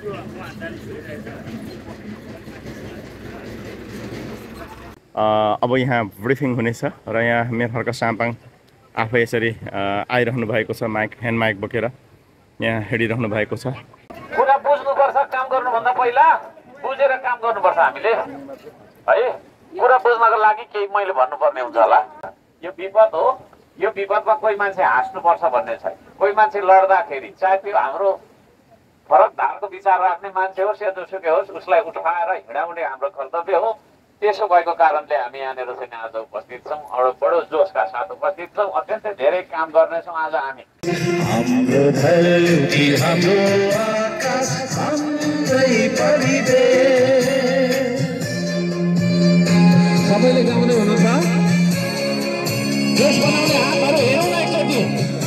अब यहाँ ब्रिफिङ हुनेछ र यहाँ मेयर हर्क साम्पाङ आफै यसरी आइरहनु भएको छ, ह्यान्ड माइक बोकेर यहाँ हिँडिरहनु भएको छ। कुरा बुझ्नुपर्छ, काम गर्नुभन्दा पहिला बुझेर काम गर्नुपर्छ हामीले है। कुरा बुझ्नको लागि केही मैले भन्नुपर्ने हुन्छ होला। यो विपद हो, यो विपदमा कोही मान्छे हाँस्नुपर्छ भन्ने छैन। कोही मान्छे लड्दाखेरि चाहे त्यो हाम्रो फरक धारको विचार राख्ने मान्छे होस् या जोसुकै होस्, उसलाई उठाएर हिँडाउने हाम्रो कर्तव्य हो। त्यसो भएको कारणले हामी यहाँनिर चाहिँ आज उपस्थित छौँ, बडो जोसका साथ उपस्थित छौँ। अत्यन्तै धेरै काम गर्नेछौँ आज हामी। हाम्रो धरती हाम्रो आकाश हाम्रै परिवेश। सबैले गाउँदै हुनुहुन्छ। देश बनाउने हातहरू हेरौँ न एकचोटि।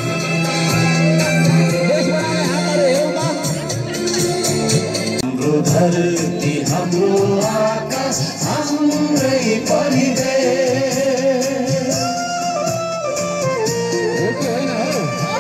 देश बनाउने हातहरू हेरौँ न। हाम्रो धरती हाम्रो आकाश हाम्रै परिवेश। हो कि होइन हो?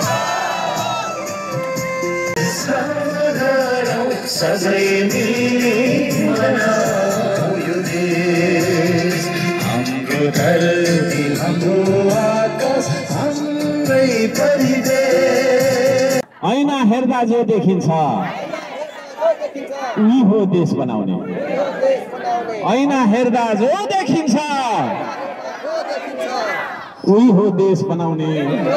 सधैँ मिली मनाऊ यो देश। हाम्रो धरती हाम्रो आकाश हाम्रै परिवेश। ऐना हेर्दा जे देखिन्छ उही हो देश बनाउने। ऐना हेर्दा जो देखिन्छ उही हो देश बनाउने।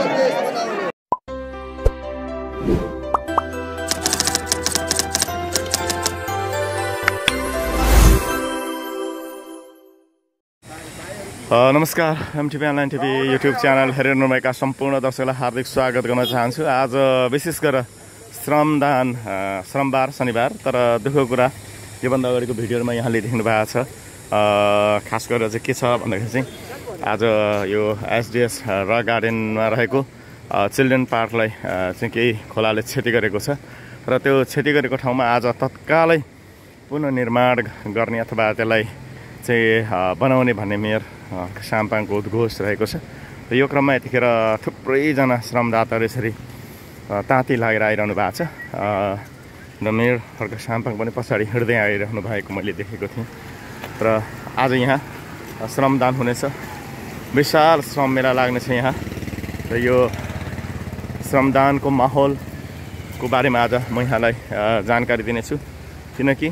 नमस्कार, MTV online TV YouTube channel हेरिरहनुभएका सम्पूर्ण दर्शकलाई हार्दिक स्वागत गर्न चाहन्छु। आज विशेष गरेर श्रमबार शनिबार, तर दुःखको कुरा योभन्दा अगाडिको भिडियोमा यहाँले देख्नु भएको छ। खास गरेर चाहिँ के छ भन्दाखेरि चाहिँ आज यो एसडिएस रक गार्डनमा रहेको चिल्ड्रेन पार्कलाई चाहिँ केही खोलाले क्षति गरेको छ र त्यो क्षति गरेको ठाउँमा आज तत्कालै पुनर्निर्माण गर्ने अथवा त्यसलाई चाहिँ बनाउने भन्ने मेयर साम्पाङको उद्घोष रहेको छ। र यो क्रममा यतिखेर थुप्रैजना श्रमदाताहरू यसरी ताती लागेर आइरहनु भएको छ र मेयर हर्क साम्पाङ पनि पछाडि हिँड्दै आइरहनु भएको मैले देखेको थिएँ। र आज यहाँ श्रमदान हुनेछ, विशाल श्रम मेला लाग्नेछ यहाँ। र यो श्रमदानको माहौलको बारेमा आज म यहाँलाई जानकारी दिनेछु, किनकि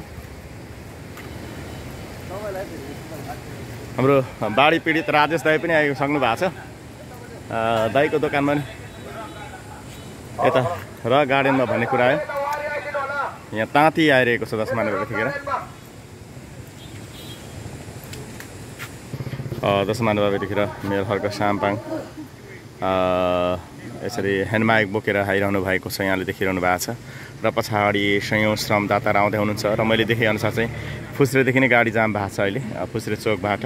हाम्रो बाढी पीडित राजेश दाई पनि आइसक्नु भएको छ। दाईको दोकानमा नि यता र गार्डनमा भन्ने कुरा आयो। यहाँ ताती आइरहेको छ 10 माइल यतिखेर। 10 माइल यतिखेर मेयर हर्क साम्पाङ यसरी ह्यान्डमाइक बोकेर आइरहनु भएको छ, यहाँले देखिरहनु भएको छ। र पछाडि सयौँ श्रमदाता आउँदै हुनुहुन्छ र मैले देखेअनुसार चाहिँ फुस्रेदेखि नै गाडी जाम भएको छ अहिले, फुस्रे चोकबाट।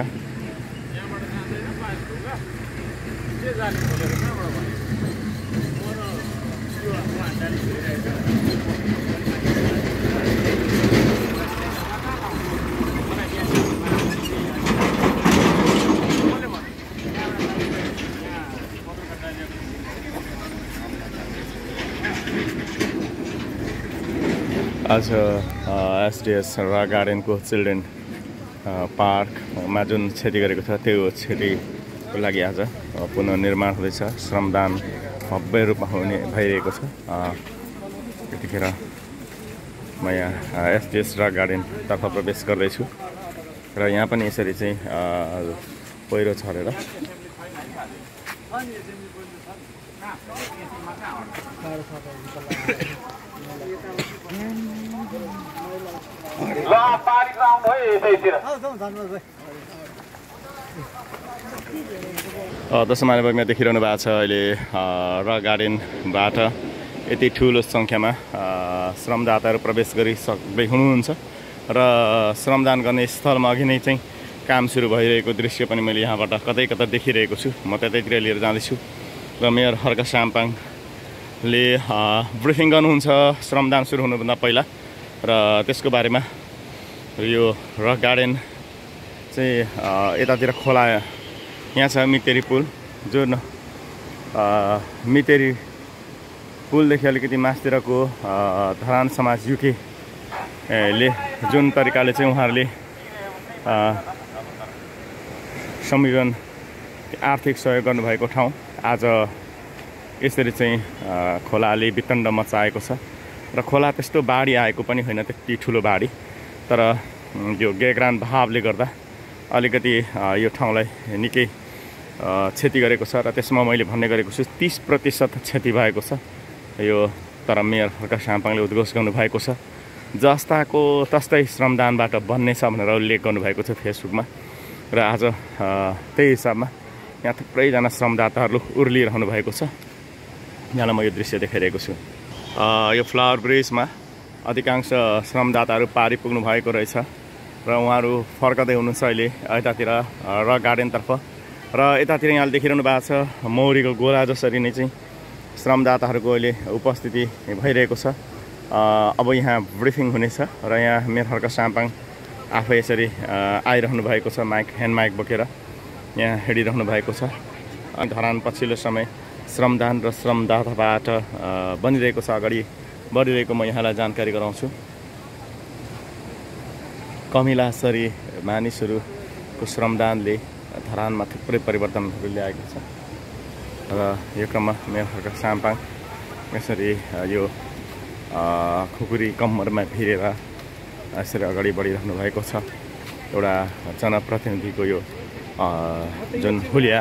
आज एसडिएस रक गार्डनको चिल्ड्रेन पार्कमा जुन क्षति गरेको छ त्यो क्षतिको लागि आज पुनर्निर्माण हुँदैछ। श्रमदान भव्य रूपमा हुने भइरहेको छ। यतिखेर म यहाँ एसडिएस रक गार्डनतर्फ प्रवेश गर्दैछु र यहाँ पनि यसरी चाहिँ पहिरो छरेर दशमाइल बागमा देखिरहनु भएको छ अहिले रक गार्डनबाट यति ठुलो सङ्ख्यामा श्रमदाताहरू प्रवेश गरिसक्दै हुनुहुन्छ र श्रमदान गर्ने स्थलमा अघि नै चाहिँ काम सुरु भइरहेको दृश्य पनि मैले यहाँबाट कतै कतै देखिरहेको छु। म त्यतैतिर लिएर जाँदैछु र मेयर हर्क साम्पाङले ब्रिफिङ गर्नुहुन्छ श्रमदान सुरु हुनुभन्दा पहिला र त्यसको बारेमा। यो रक गार्डन चाहिँ यतातिर खोला यहाँ छ, मितेरी पुल, जुन मितेरी पुलदेखि अलिकति मासतिरको धरान समाज युके ले जुन तरिकाले चाहिँ उहाँहरूले संविधान आर्थिक सहयोग गर्नुभएको ठाउँ आज यसरी चाहिँ खोलाले वितण्ड मचाएको छ र खोला त्यस्तो बाढी आएको पनि होइन, त्यति ठुलो बाढी, तर यो गेग्रान भावले गर्दा अलिकति यो ठाउँलाई निकै क्षति गरेको छ र त्यसमा मैले भन्ने गरेको छु 30% क्षति भएको छ यो। तर मेयर हर्क साम्पाङले उद्घोष गर्नुभएको छ जस्ताको तस्तै श्रमदानबाट बन्ने छ भनेर उल्लेख गर्नुभएको छ फेसबुकमा र आज त्यही हिसाबमा यहाँ थुप्रैजना श्रमदाताहरू उर्लिरहनु भएको छ। यहाँलाई म यो दृश्य देखाइरहेको छु। यो फ्लावर ब्रिजमा अधिकांश श्रमदाताहरू पारी पुग्नु भएको रहेछ र उहाँहरू फर्कदै हुनुहुन्छ अहिले यतातिर रक गार्डनतर्फ र यतातिर यहाँले देखिरहनु भएको छ मौरीको गोला जसरी नै चाहिँ श्रमदाताहरूको अहिले उपस्थिति भइरहेको छ। अब यहाँ ब्रिफिङ हुनेछ र यहाँ मेयर हर्क साम्पाङ आफै यसरी आइरहनु भएको छ, ह्यान्ड माइक बोकेर यहाँ हिँडिरहनु भएको छ। अनि धरान पछिल्लो समय श्रमदान र श्रमदाताबाट बनिरहेको छ, अगाडि बढिरहेको म यहाँलाई जानकारी गराउँछु। कमिलासरी मानिसहरूको श्रमदानले धरानमा थुप्रै परिवर्तनहरू ल्याएको छ र यो क्रममा मेयर हर्क साम्पाङ यसरी यो खुकुरी कम्मरमा भिरेर यसरी अगाडि बढिरहनु भएको छ। एउटा जनप्रतिनिधिको यो जुन हुलिया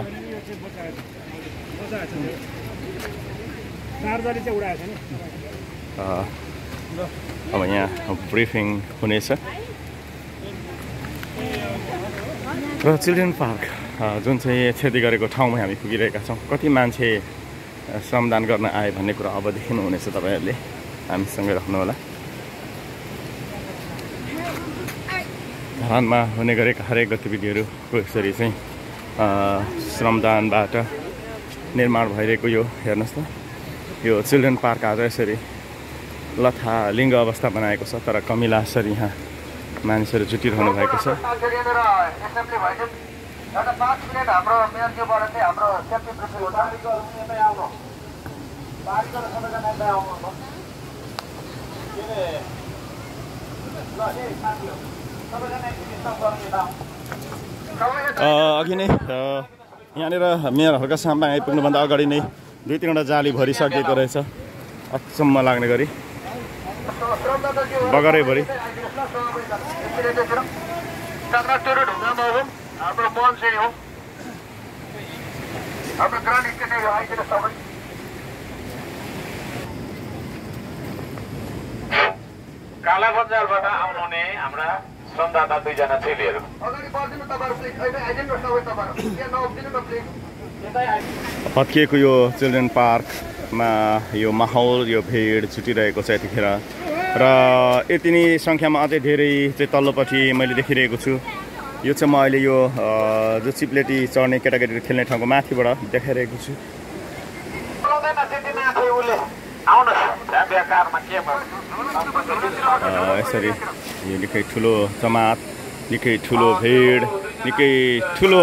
अब यहाँ ब्रिफिङ हुनेछ र चिल्ड्रेन पार्क जुन चाहिँ क्षति गरेको ठाउँमा हामी पुगिरहेका छौँ। कति मान्छे श्रमदान गर्न आए भन्ने कुरा अब देखिनुहुनेछ तपाईँहरूले, हामीसँगै राख्नुहोला। धरानमा हुने गरेका हरेक गतिविधिहरूको यसरी चाहिँ श्रमदानबाट निर्माण भइरहेको यो हेर्नुहोस् त, यो चिल्ड्रेन पार्क आज यसरी लथालिङ्ग अवस्था बनाएको छ तर कमिलासरी यहाँ मानिसहरू जुटिरहनु भएको छ। अघि नै यहाँनिर मेयर हर्क साम्पाङ आइपुग्नुभन्दा अगाडि नै 2-3वटा जाली भरिसकेको रहेछ, अचम्म लाग्ने गरी बगरैभरि। काला बजारबाट आउनुहुने हाम्रा श्रमदाता 2 जना चेलीहरू फत्किएको यो चिल्ड्रेन पार्कमा यो माहौल, यो भिड छुटिरहेको छ यतिखेर र यति नै सङ्ख्यामा अझै धेरै चाहिँ तल्लोपट्टि मैले देखिरहेको छु। यो चाहिँ म अहिले यो जो चिप्लेटी चढ्ने केटाकेटीहरू खेल्ने ठाउँको माथिबाट देखाइरहेको छु। यसरी यो निकै ठुलो जमात, निकै ठुलो भिड, निकै ठुलो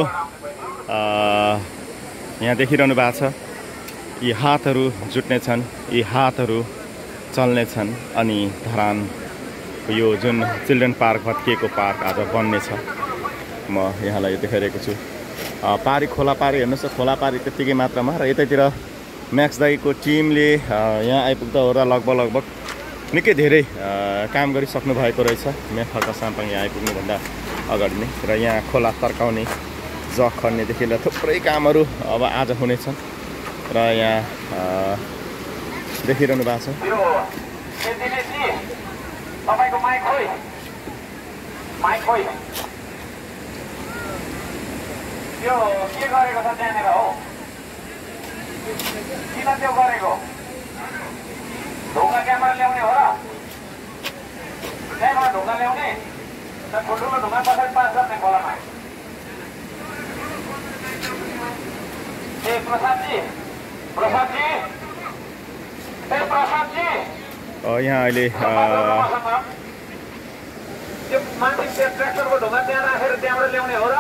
यहाँ देखिरहनु भएको छ। यी हातहरू जुट्नेछन्, यी हातहरू चल्नेछन् अनि धरानको यो जुन चिल्ड्रेन पार्क भत्किएको पार्क आज बन्नेछ। म यहाँलाई देखाइरहेको छु। पारी खोला पारी हेर्नुहोस् त, खोला पारी त्यत्तिकै मात्रामा र यतैतिर म्याक्स दाईको टिमले यहाँ आइपुग्दा ओर्दा लगभग निकै धेरै काम गरिसक्नु भएको रहेछ मेयर हर्क साम्पाङ यहाँ आइपुग्नुभन्दा अगाडि नै। र यहाँ खोला तर्काउने, जग खन्नेदेखि लिएर थुप्रै कामहरू अब आज हुनेछन् र यहाँ देखिरहनु भएको छ। यो के गरेको छ त्यहाँनिर हो, किन त्यो गरेको? ढुङ्गा क्यामेरा ल्याउने हो र? त्यहाँबाट ढुङ्गा ल्याउने, ठुल्ठुलो ढुङ्गा कसरी पास गर्ने खोलामा? ए प्रसादजी, प्रसादजी, ए प्रसादजी, यहाँ अहिले त्यो माथि ट्र्याक्टरको ढुङ्गा त्यहाँ राखेर त्यहाँबाट ल्याउने हो र?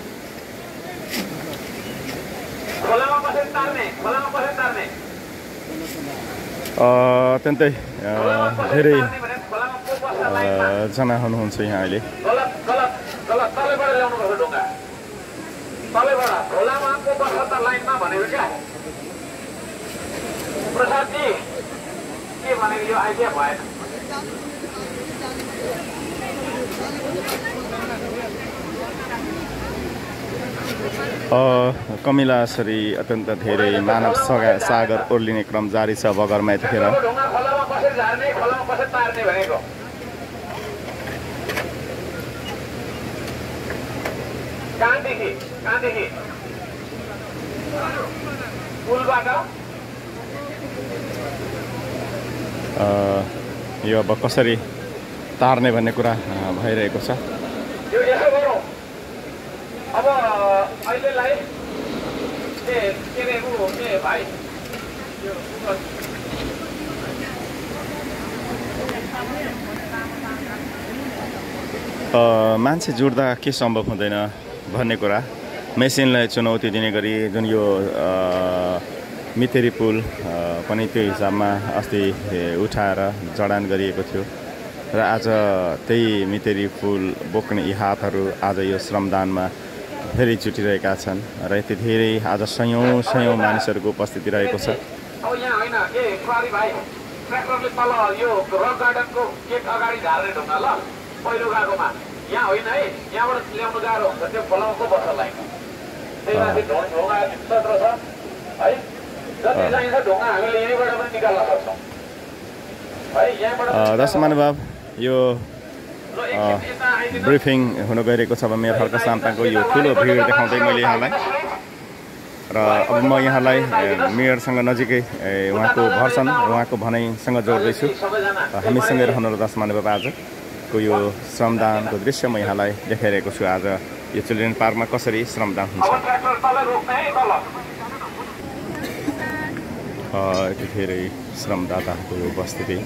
खोलामा कसरी तार्ने? खोलामा कसरी तार्ने? अत्यन्तै धेरै जना हुनुहुन्छ यहाँ अहिले। गलत गलत गलत तलैबाट ल्याउनुपर्छ ढुङ्गा तलैबाट खोलामा को बस्छ त लाइनमा भनेको क्या प्रसादजी के भनेको यो आइडिया भएन कमिलाश्री अत्यन्त धेरै मानव सागर ओर्लिने क्रम जारी छ बगरमा यतिखेर। खोलामा कसरी झार्ने खोलामा कसरी तार्ने भनेको कहाँदेखि पुलबाट यो अब कसरी तार्ने भन्ने कुरा भइरहेको छ। यो यसो गरौँ अब अहिलेलाई के अरे ऊ के भाइ मान्छे जुट्दा के सम्भव हुँदैन भन्ने कुरा मेसिनलाई चुनौती दिने गरी जुन यो मितेरी पुल पनि त्यो हिसाबमा अस्ति उठाएर जडान गरिएको थियो र आज त्यही मितेरी पुल बोक्ने यी हातहरू आज यो श्रमदानमा फेरि जुटिरहेका छन् र यति धेरै आज सयौँ मानिसहरूको उपस्थिति रहेको छ। अब यहाँ होइन के सरी भाइ ट्र्याक्टरले तल यो रक गार्डनको गेट अगाडि झार्ने ढुङ्गा ल पहिलो गएकोमा यहाँ होइन है यहाँबाट ल्याउनु गाह्रो हुन्छ त्यो खोलाको बस्छ लाइन त्यही माथि ढुङ्गा सत्र छ है जति चाहिन्छ ढुङ्गा हामीले यहीँबाट पनि निकाल्न सक्छौँ है यहाँबाट। दर्शक महानुभाव यो ब्रिफिङ हुन गइरहेको छ। अब मेयर हर्क साम्पाङको यो ठुलो भिड देखाउँदै मैले यहाँलाई र अब म यहाँलाई मेयरसँग नजिकै उहाँको भर्सन उहाँको भनाइसँग जोड्दैछु। हामीसँगै रहनु र दर्शक महानुभाव आजको यो श्रमदानको दृश्य म यहाँलाई देखाइरहेको छु। आज यो चिल्ड्रेन पार्कमा कसरी श्रमदान हुन्छ। यति धेरै श्रमदाताहरूको उपस्थिति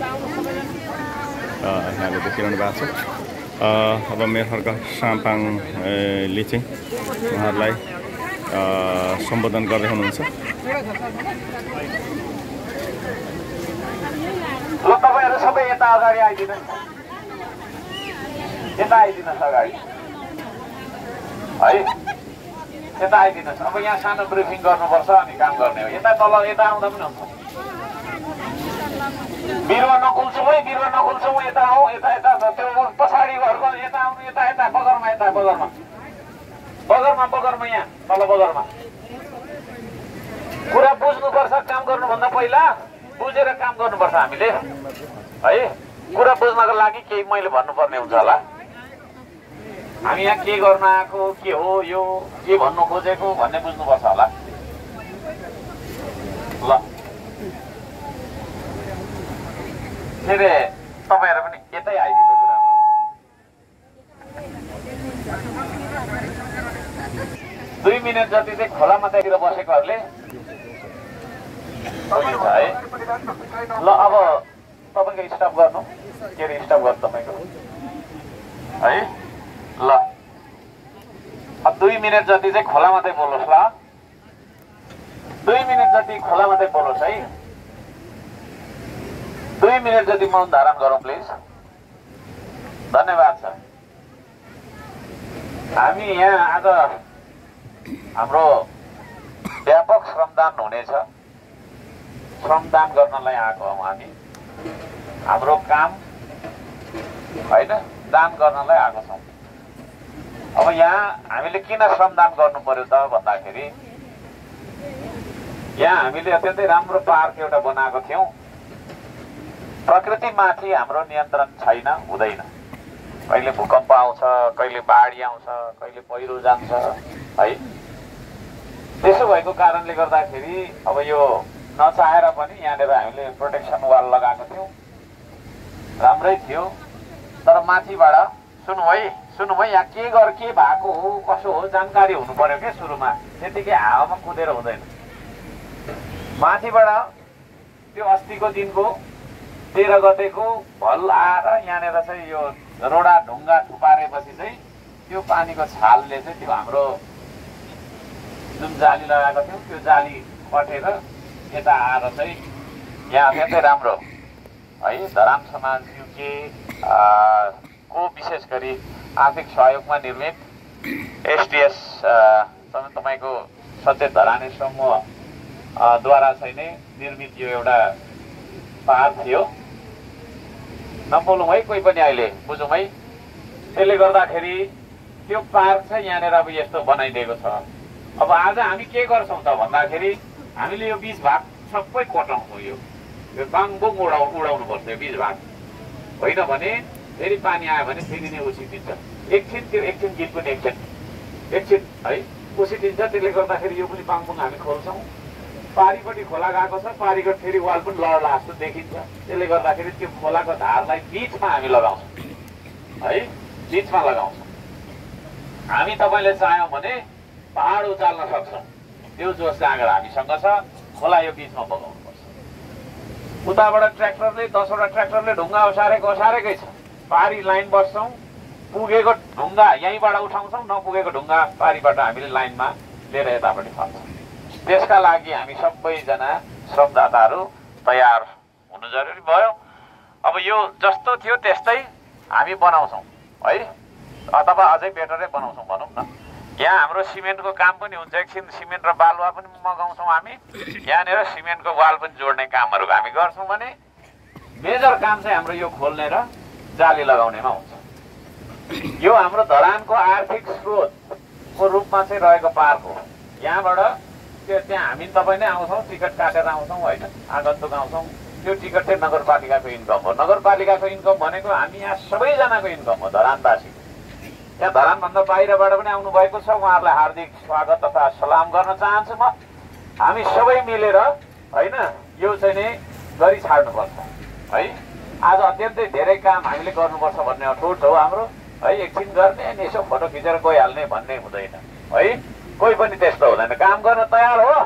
यहाँले देखिरहनु भएको छ। अब मेयर हर्क साम्पाङले चाहिँ उहाँहरूलाई सम्बोधन गर्दै हुनुहुन्छ। ल तपाईँहरू सबै यता अगाडि आइदिनुहोस् यता आइदिनुहोस् अगाडि है यता आइदिनुहोस्। अब यहाँ सानो ब्रिफिङ गर्नुपर्छ अनि काम गर्ने हो। यता तल यता आउँदा पनि हुन्छ। बिरुवा नकुल्छौँ है बिरुवा नकुल्छौँ यता आऊ यता यता त्यो पछाडि घरको यता आउनु यता यता बगरमा यता बगरमा यहाँ तल बगरमा कुरा बुझ्नुपर्छ। काम गर्नुभन्दा पहिला बुझेर काम गर्नुपर्छ हामीले है। कुरा बुझ्नको लागि केही मैले भन्नुपर्ने हुन्छ होला। हामी यहाँ के गर्न आएको के हो यो के भन्नु खोजेको भन्ने बुझ्नुपर्छ होला। ल के अरे तपाईँहरू पनि यतै आइदिनु कुरा 2 मिनट जति चाहिँ खोला माथितिर बसेकोहरूले है। ल अब तपाईँको स्टप गर्नु के अरे स्टप गर्नु तपाईँको है। ल अब 2 मिनट जति चाहिँ खोला मात्रै बोलोस् ल 2 मिनट जति खोला मात्रै बोलोस् है। 2 मिनट जति मौन धारण गरौँ प्लिज। धन्यवाद छ। हामी यहाँ आज हाम्रो व्यापक श्रमदान हुनेछ। श्रमदान गर्नलाई आएको हौँ हामी। हाम्रो काम होइन दान गर्नलाई आएको छौँ। अब यहाँ हामीले किन श्रमदान गर्नु पर्यो त भन्दाखेरि यहाँ हामीले अत्यन्तै राम्रो पार्क एउटा बनाएको थियौँ। प्रकृतिमाथि हाम्रो नियन्त्रण छैन हुँदैन। कहिले भूकम्प आउँछ कहिले बाढी आउँछ कहिले पहिरो जान्छ है। त्यसो भएको कारणले गर्दाखेरि अब यो नचाहेर पनि यहाँनिर हामीले प्रोटेक्सन वाल लगाएको थियौँ। राम्रै थियो तर माथिबाट सुन्नु है यहाँ के भएको हो कसो हो जानकारी हुनु पर्यो क्या सुरुमा। त्यतिकै हावामा कुदेर हुँदैन। माथिबाट त्यो अस्तिको दिनको 13 गतेको भल आएर यहाँनिर चाहिँ यो रोडा ढुङ्गा थुपारेपछि चाहिँ त्यो पानीको छालले चाहिँ त्यो हाम्रो जुन जाली लगाएको थियौँ त्यो जाली कटेर यता आएर चाहिँ यहाँ अत्यन्तै राम्रो है धरान समाज युके को विशेष गरी आर्थिक सहयोगमा निर्मित एसडिएस तपाईँको सचेत धरानी समूहद्वारा चाहिँ नै निर्मित यो एउटा पार्क थियो। नबोलौँ है कोही पनि अहिले बुझौँ है। त्यसले गर्दाखेरि त्यो पार्क चाहिँ यहाँनिर अब यस्तो बनाइदिएको छ। अब आज हामी के गर्छौँ त भन्दाखेरि हामीले यो 20 भाग सबै कोटाउँछौँ। यो बाङबुङ उडाउनुपर्छ यो 20 भाग, होइन भने फेरि पानी आयो भने फेरि नै उसिदिन्छ। एकछिन त्यो एकछिन गीत पनि एकछिन है उसिदिन्छ। त्यसले गर्दाखेरि यो पनि बाङबुङ हामी खोल्छौँ। पारिपट्टि खोला गएको छ, पारिको फेरि वाल पनि लड्ला जस्तो देखिन्छ। त्यसले गर्दाखेरि त्यो खोलाको धारलाई बिचमा हामी लगाउँछौँ है, बिचमा लगाउँछौँ। हामी तपाईँले चाह्यौँ भने पहाड उचाल्न सक्छौँ। त्यो जोस जाँगर हामीसँग छ। खोला यो बिचमा बगाउनुपर्छ। उताबाट ट्र्याक्टरले 10 वटा ट्र्याक्टरले ढुङ्गा ओसारेकै छ। पारी लाइन बस्छौँ, पुगेको ढुङ्गा यहीँबाट उठाउँछौँ, नपुगेको ढुङ्गा पारीबाट हामीले लाइनमा लिएर यतापट्टि फाल्छौँ। त्यसका लागि हामी सबैजना श्रमदाताहरू तयार हुनु जरुरी भयो। अब यो जस्तो थियो त्यस्तै हामी बनाउँछौँ है, अथवा अझै बेटरै बनाउँछौँ भनौँ न। यहाँ हाम्रो सिमेन्टको काम पनि हुन्छ। एकछिन सिमेन्ट र बालुवा पनि मगाउँछौँ हामी। यहाँनिर सिमेन्टको वाल पनि जोड्ने कामहरू हामी गर्छौँ भने मेजर काम चाहिँ हाम्रो यो खोल्ने र जाली लगाउनेमा हुन्छ। यो हाम्रो धरानको आर्थिक स्रोतको रूपमा चाहिँ रहेको पार्क हो। यहाँबाट त्यहाँ हामी तपाईँ नै आउँछौँ, टिकट काटेर आउँछौँ होइन, आगन्तुक आउँछौँ। त्यो टिकट चाहिँ नगरपालिकाको इन्कम हो। नगरपालिकाको इन्कम भनेको हामी यहाँ सबैजनाको इन्कम हो, धरानवासी। यहाँ धरानभन्दा बाहिरबाट पनि आउनु भएको छ, उहाँहरूलाई हार्दिक स्वागत तथा सलाम गर्न चाहन्छु म। हामी सबै मिलेर होइन यो चाहिँ नै गरी छाड्नुपर्छ है। आज अत्यन्तै धेरै काम हामीले गर्नुपर्छ भन्ने अठोट हो हाम्रो है। एकछिन गर्ने अनि यसो फोटो खिचेर गइहाल्ने भन्ने हुँदैन है। कोही पनि त्यस्तो हुँदैन। काम गर्न तयार हो?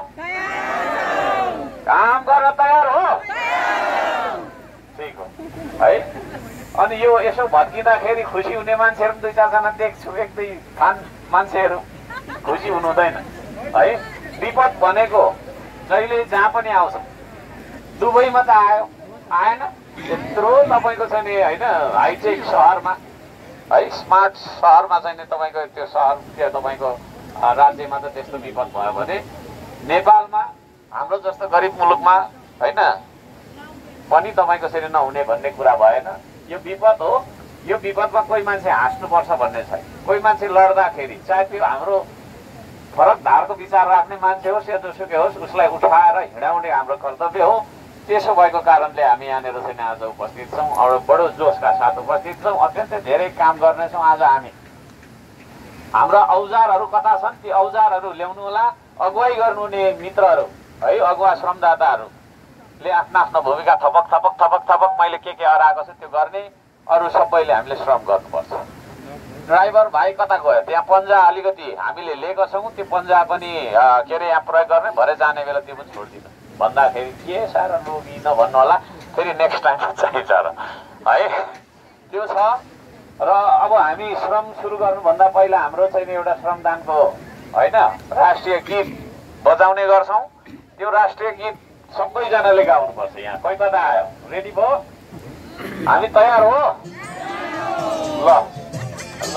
काम गर्न तयार हो? ठिक हो है। अनि यो यसो भत्किँदाखेरि खुसी हुने मान्छेहरू पनि 2-4 जना देख्छु, एक दुई खान मान्छेहरू खुसी हुनु हुँदैन है। विपद भनेको जहिले जहाँ पनि आउँछ। दुबईमा त आएन यत्रो तपाईँको चाहिँ नि होइन हाइटेक सहरमा है, स्मार्ट सहरमा चाहिँ नि तपाईँको त्यो सहर त्यो तपाईँको राज्यमा त त्यस्तो विपद भयो भने नेपालमा हाम्रो जस्तो गरिब मुलुकमा होइन पनि तपाईँको चाहिँ नहुने भन्ने कुरा भएन। यो विपद हो। यो विपदमा कोही मान्छे हाँस्नुपर्छ भन्ने छैन। कोही मान्छे लड्दाखेरि चाहे त्यो हाम्रो फरक धारको विचार राख्ने मान्छे होस् या जोसुकै होस्, उसलाई उठाएर हिँडाउने हाम्रो कर्तव्य हो। त्यसो भएको कारणले हामी यहाँनिर चाहिँ आज उपस्थित छौँ, अब बडो जोसका साथ उपस्थित छौँ। अत्यन्तै धेरै काम गर्नेछौँ आज हामी। हाम्रा औजारहरू कता छन् ती औजारहरू ल्याउनु होला। अगुवाई गर्नुहुने मित्रहरू है, अगुवा श्रमदाताहरूले आफ्नो आफ्नो भूमिका थपक मैले के हराएको छु त्यो गर्ने। अरू सबैले हामीले श्रम गर्नुपर्छ। ड्राइभर भाइ कता गयो? त्यहाँ पन्जा अलिकति हामीले लिएको छौँ, त्यो पन्जा पनि के अरे यहाँ प्रयोग गर्ने, भरे जाने बेला त्यो पनि छोडिदिनु भन्दाखेरि के साह्रो लोभी नभन्नु होला, फेरि नेक्स्ट टाइम चाहिन्छ र है। त्यो छ। र अब हामी श्रम सुरु गर्नुभन्दा पहिला हाम्रो चाहिँ एउटा श्रमदानको होइन राष्ट्रिय गीत बजाउने गर्छौँ। त्यो राष्ट्रिय गीत सबैजनाले गाउनुपर्छ। यहाँ कोही कता आयो? रेडी भयो? हामी तयार हो? ल ल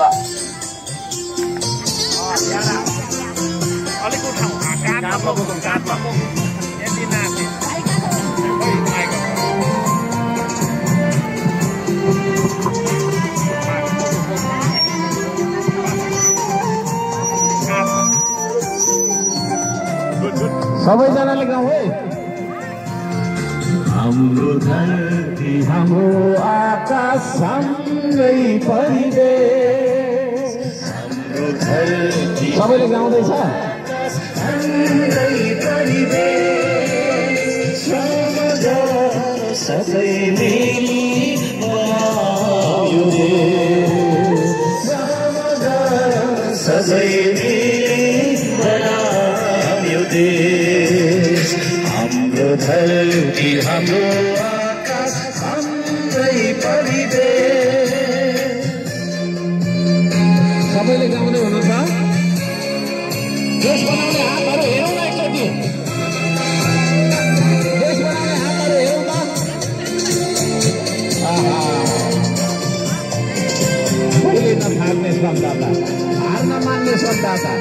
अलिक उठाउँ काठमा यति नाच्ने सबैजनाले गाउँ है। हाम्रो धरती हाम्रो आकाश सँगै परिवेश, हाम्रो धरती सबैले गाउँदैछ। सबै मिली बनायो देश, सबै मिली बनायो देश। हाम्रो धरती हाम्रो आकाश हाम्रै परिवेश। सबैले गाउँदै हुनुहुन्छ। देश बनाउने हातहरू हेरौँ न एकचोटि। देश बनाउने हातहरू हेरौँ त। श्रमदाता, हार नमान्ने श्रमदाता।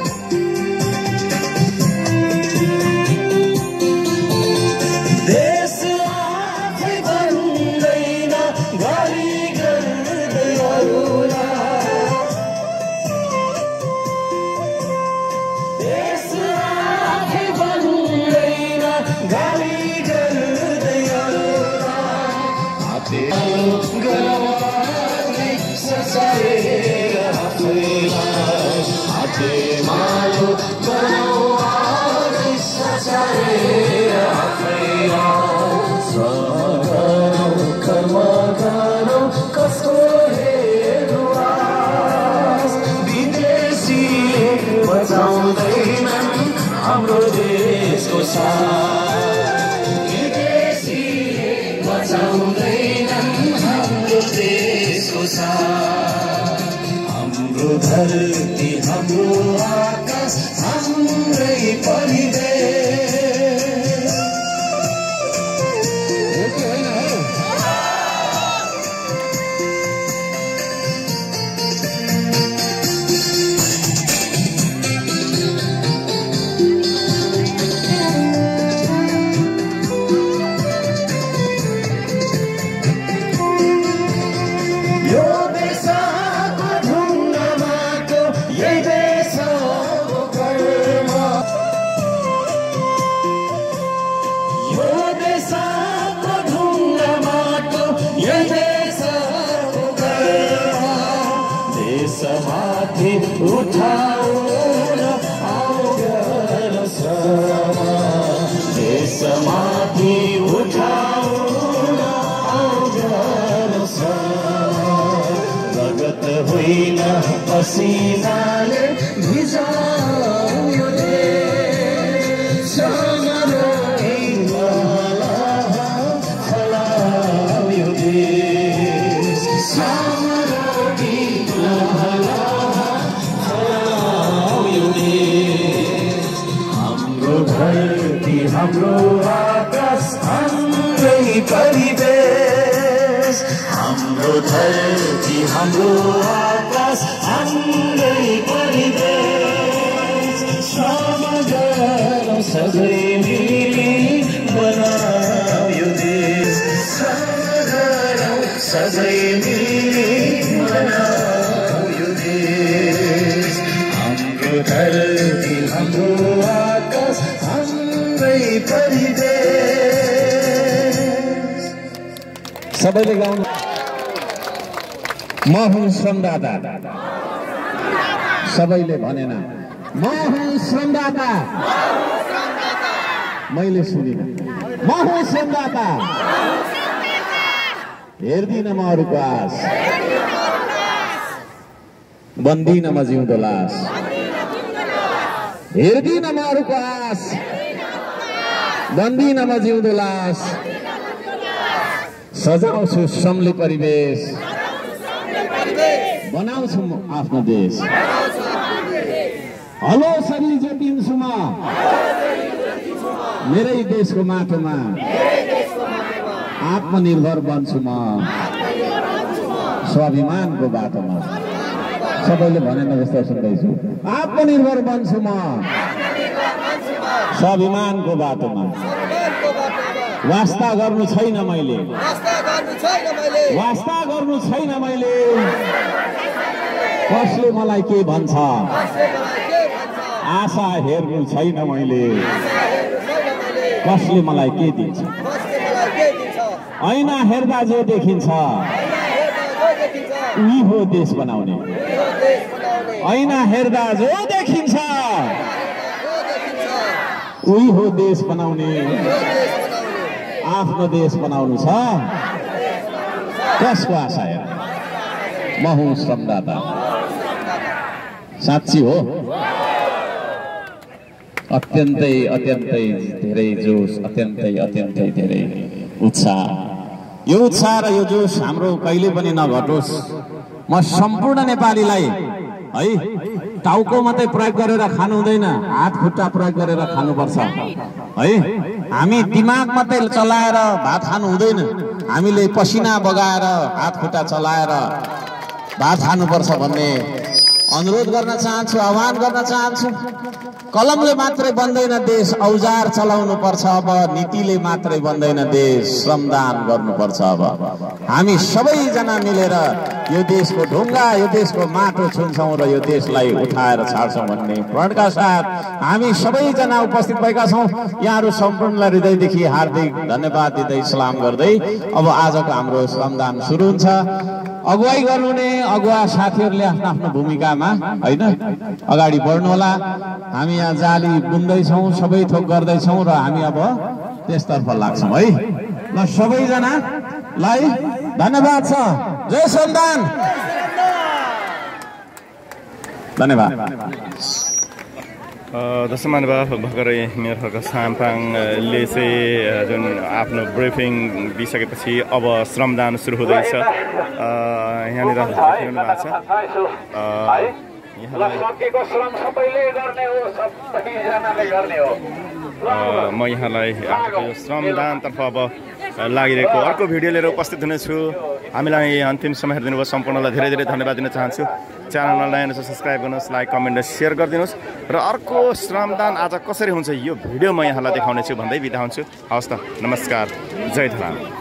देश आफै भन्दैन गरी गर्दै अरूलाई, देश आफै भन्दैन गरी गर्दै अरूलाई, हाते गरवाले ससाएर आफैलाई, हाते मालो गरवाले ससाएर कर्म गरौँ कसको हेरुवास, विदेशीले बचाउँदैनन् हाम्रो देशको साथ, विदेशीले बचाउँदैनन् हाम्रो देशको साथ, हाम्रो धरती हाम्रो आकाश हाम्रै परिदेश। समाधि उठाउन आउन समा, समाधि उठाउन आउन समा, रगत होइन पसिनाले भिजाऊ यो देश, फलाऊ यो देश, हाम्रो धरती हाम्रो आकाश हाम्रै परिदेश, हाम्रो धरती हाम्रो आकाश हाम्रै परिदेश, समाजमा सबै मिली बनाऊ यो देश, समाजमा सबै मिली बनाऊ यो देश, हाम्रो धरती हाम्रो आकाश हाम्रै परिदेश। सबैले गाउनु। म हुँ श्रमदाता, सबैले भनेन म हुँ श्रमदाता, मैले सुनिन म हुँ श्रमदाता, हेर्दिन म अरूको आश, बन्दिन म जिउँदो लास, हेर्दिन म अरूको आश, बन्दिन म जिउँदो लास, सजाउँछु श्रमले परिवेश, बनाउँछु म आफ्नो देश, हलो शरीर जोतिन्छु म मेरै देशको माटोमा, आत्मनिर्भर बन्छु म स्वाभिमानको बाटोमा। सबैले भनेन जस्तो सुन्दैछु, आत्मनिर्भर बन्छु म स्वाभिमानको बाटोमा, वास्ता गर्नु छैन मैले, वास्ता गर्नु छैन मैले, कसले मलाई के भन्छ, आशा हेर्नु छैन मैले, कसले मलाई के दिन्छ, ऐना हेर्दा जो देखिन्छ उही हो देश बनाउने, ऐना हेर्दा जो देखिन्छ उही हो देश बनाउने, आफ्नो देश बनाउनु छ कसको आशा हेर, म हुँ श्रमदाता। साँच्ची हो, अत्यन्तै अत्यन्तै धेरै जोश, अत्यन्तै अत्यन्तै धेरै उत्साह, यो उत्साह र यो जोश हाम्रो कहिले पनि नघटोस्। म सम्पूर्ण नेपालीलाई है टाउको मात्रै प्रयोग गरेर खानु हुँदैन, हात खुट्टा प्रयोग गरेर खानुपर्छ है। हामी दिमाग मात्रै चलाएर भात खानु हुँदैन, हामीले पसिना बगाएर हात खुट्टा चलाएर भात खानुपर्छ भन्ने अनुरोध गर्न चाहन्छु, आह्वान गर्न चाहन्छु। कलमले मात्रै बन्दैन देश, औजार चलाउनु पर्छ अब। नीतिले मात्रै बन्दैन देश, श्रमदान गर्नुपर्छ अब। हामी सबैजना मिलेर यो देशको ढुङ्गा, यो देशको माटो छुन्छौँ र यो देशलाई उठाएर छाड्छौँ भन्ने प्रणका साथ हामी सबैजना उपस्थित भएका छौँ। यहाँहरू सम्पूर्णलाई हृदयदेखि हार्दिक धन्यवाद दिँदै सलाम गर्दै अब आजको हाम्रो श्रमदान सुरु हुन्छ। अगुवाई गर्नुहुने अगुवा साथीहरूले आफ्नो आफ्नो भूमिकामा होइन अगाडि बढ्नुहोला। हामी यहाँ जाली बुन्दैछौँ, सबै थोक गर्दैछौँ र हामी अब त्यसतर्फ लाग्छौँ है। ल सबैजनालाई धन्यवाद छ। जय श्रमदान। धन्यवाद। दर्शक महानुभाव, भर्खरै मेयरहरूको साम्पाङले चाहिँ जुन आफ्नो ब्रिफिङ दिइसकेपछि अब श्रमदान सुरु हुँदैछ। यहाँनिर देख्नु भएको छ म यहाँलाई श्रमदानतर्फ अब लागिरहेको अर्को भिडियो लिएर उपस्थित हुनेछु। हामीलाई अन्तिम समय हेरिदिनु भयो सम्पूर्णलाई धेरै धेरै धन्यवाद दिन चाहन्छु। च्यानलमा नयाँ हुनुहुन्छ सब्सक्राइब गर्नुहोस्, लाइक कमेन्ट र सेयर गरिदिनुहोस् र अर्को श्रमदान आज कसरी हुन्छ यो भिडियो म यहाँलाई देखाउनेछु भन्दै बिदा हुन्छु। हवस् त, नमस्कार, जय धरान।